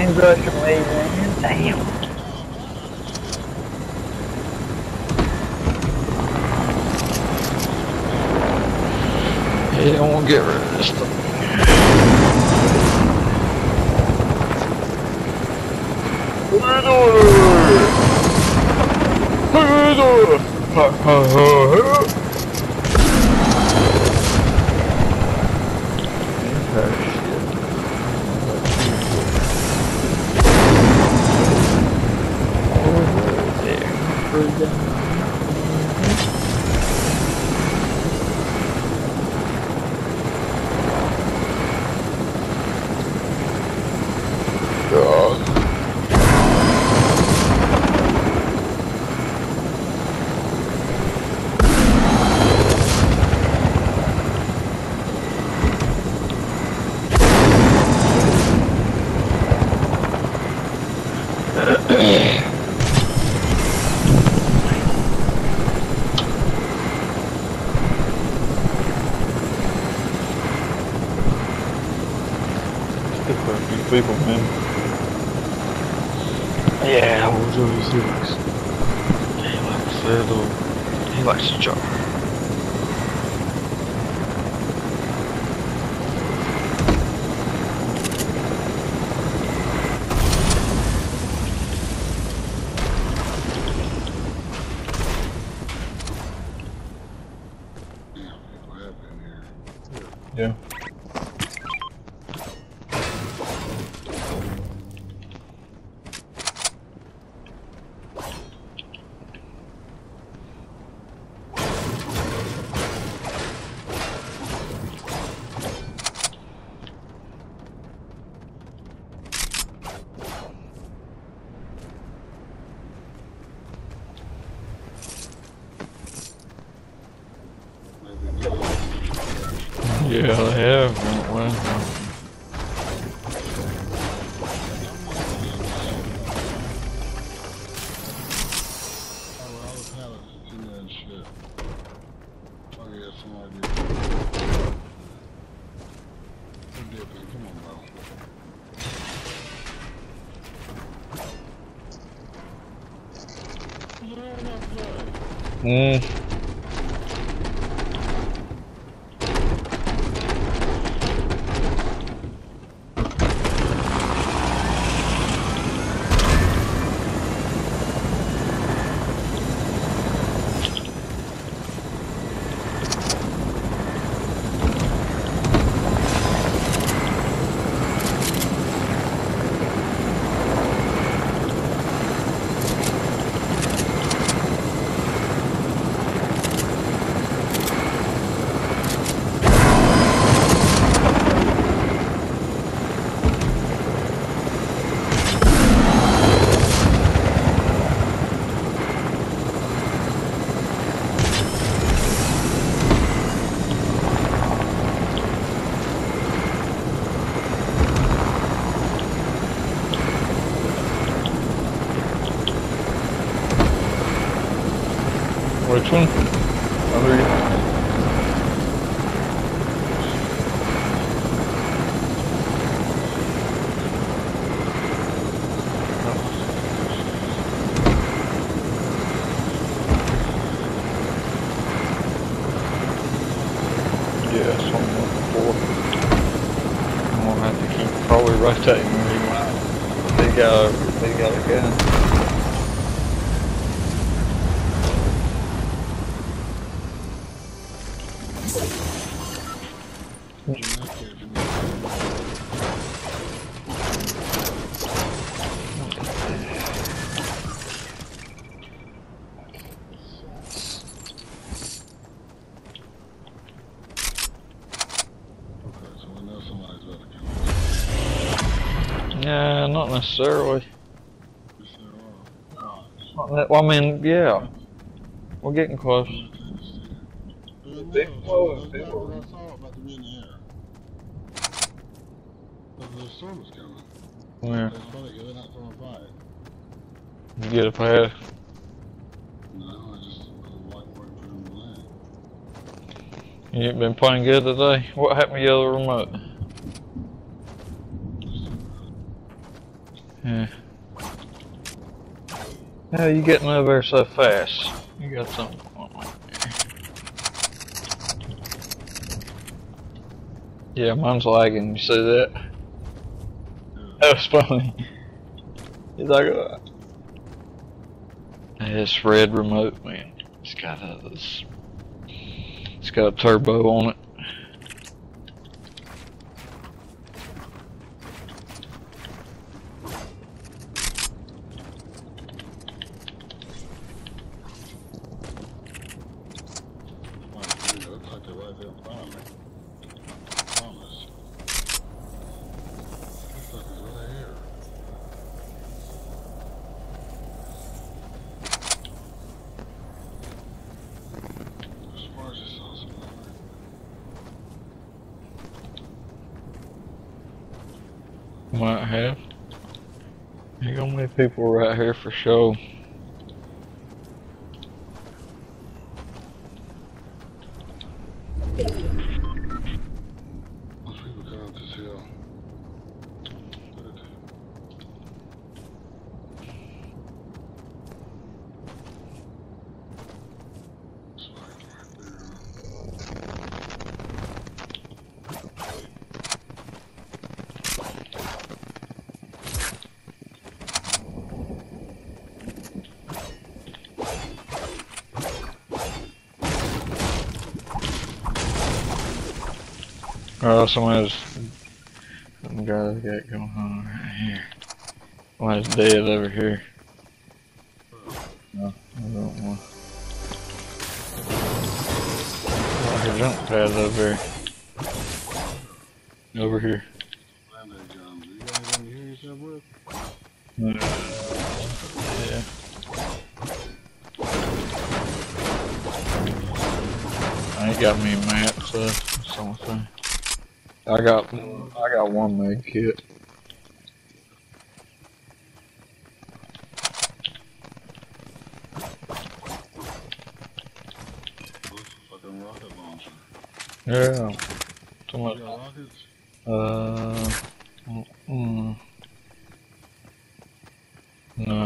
paintbrush me, man. Damn. Yeah, I won't get rid of this stuff. People, man. Yeah, we'll do his lyrics. He likes he likes to jog. Yeah. Yeah, they have, haven't we? Which one? Other. Yeah, that's what I'm looking for. I'm gonna have to keep probably rotating when they got a gun. Yeah, not necessarily. Well, I mean, yeah. We're getting close. Big close, people. I saw about to be in the air. The storm was coming. Yeah. It's funny, they're not throwing fire. You get up ahead. No, I just like where to put them in land. You ain't been playing good today? What happened to the other remote? Yeah. How you getting over there so fast? You got something going on there. Yeah, mine's lagging. You see that? That was funny. He's like, this red remote, man. It's got a turbo on it. Looks like they're right there in front of me. I promise. This stuff is right here. As far as this awesome. Might have. You got many people right here for sure. Most people come up this hill. Good. Spike right there. Oh, some guys got going on right here. Somebody's dead over here. No, I don't want. Like a jump pad over here. Over here. Band-aid gun. Do you got anything to heal yourself with? Yeah. I ain't got me maps or something. I got one med kit. Looks like a rocket launcher. Yeah. You got rockets? No.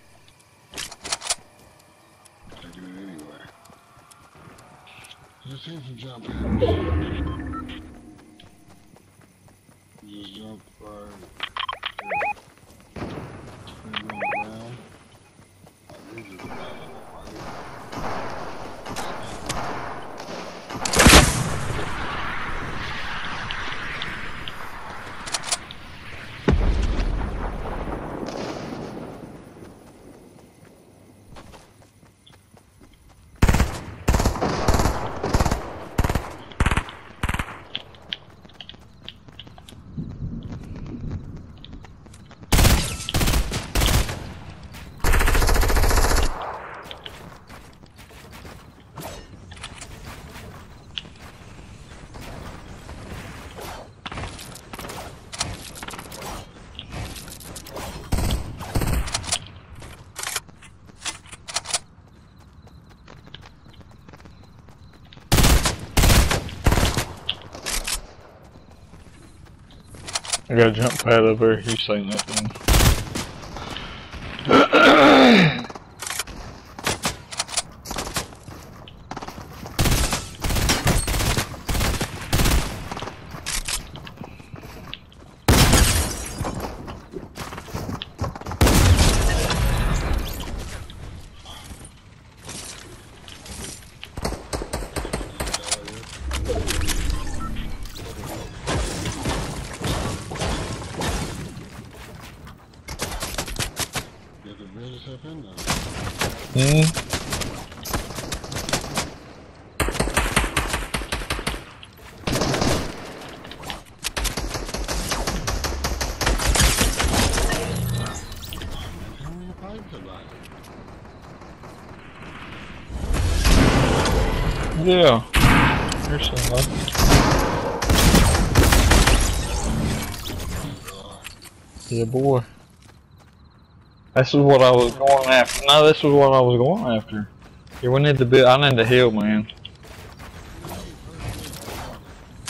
Take it anyway. Just seen some jump pads. Just jump right here. Maybe on the ground. These are the guys right here. I got a jump pad over here. You saying that thing? Yeah. Here's some luck. Yeah, boy. This is what I was going after. No, this was what I was going after. Yeah, we need to build. I need to heal, man.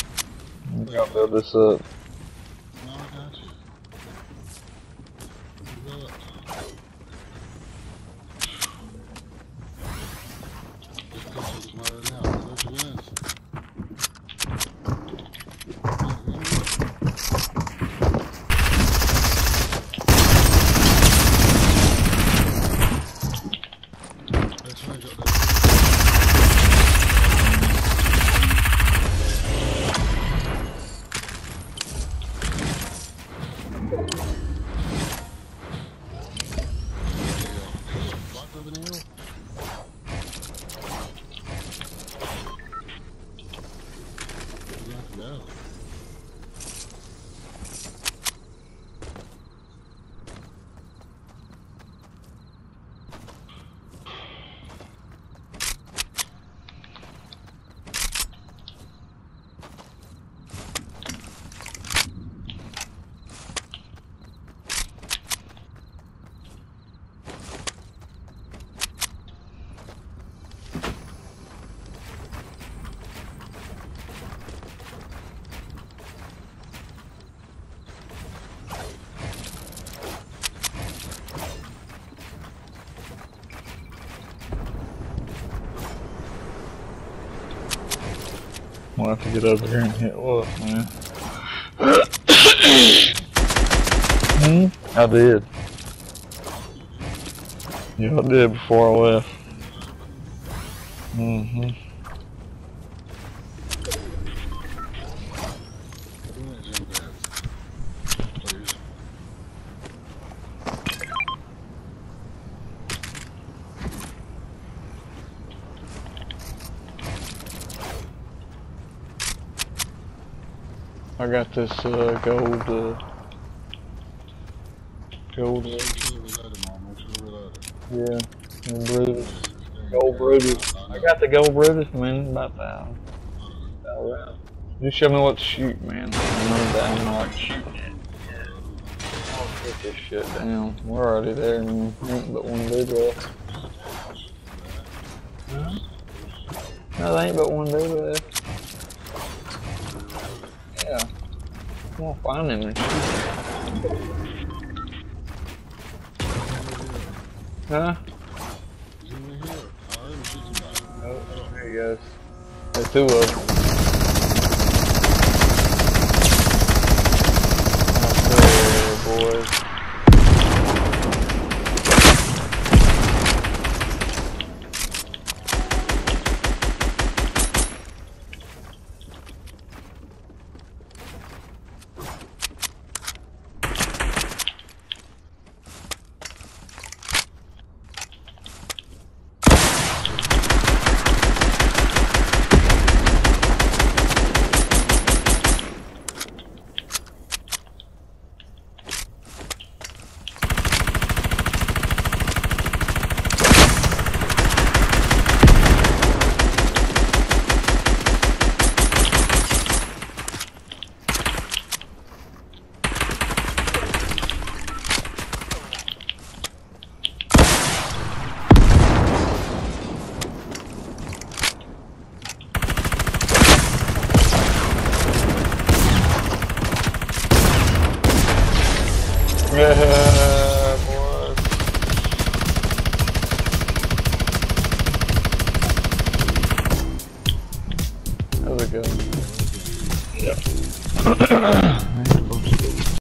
We gotta build this up. We'll have to get over here and hit look, man. I did. Yeah, I did before I left. I got this gold. Yeah, Brutus. Gold Brutus. I got the gold Brutus, man. About that. Alright. Just show me what to shoot, man. I don't know what to shoot. I'll get this shit down. We're already there, and ain't but one dude left. No, there ain't but one dude left. Yeah. I'm gonna find him and shoot him. Huh? Oh, there he goes. There's two of them. That's there, boys. Yeah.